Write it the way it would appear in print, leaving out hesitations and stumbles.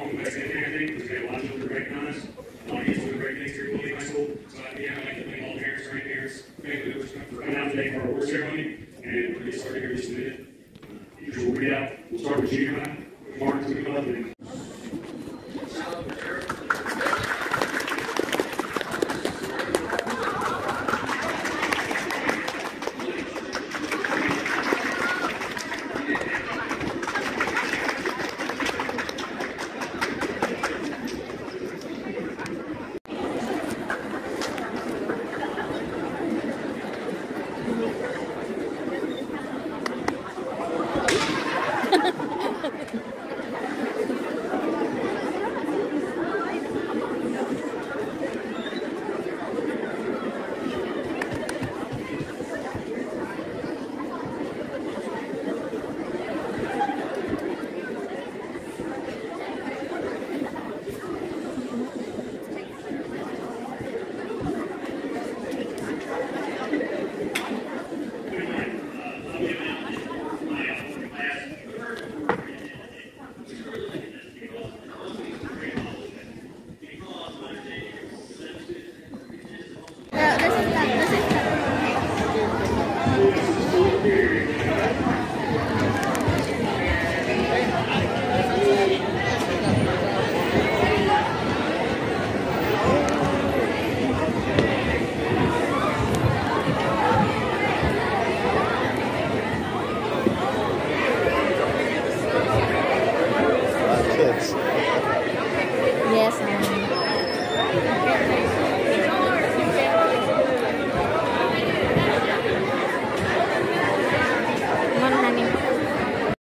complex anything, I think, because we have a lot of children recognize. A lot of kids doing great things here at Doyline High School. So yeah, I'd like to thank all the parents, grandparents, family members for coming out today for our award ceremony. And we'll get started here in just a minute. Usual readout. We'll start with junior high. Martin's going to come up and kids.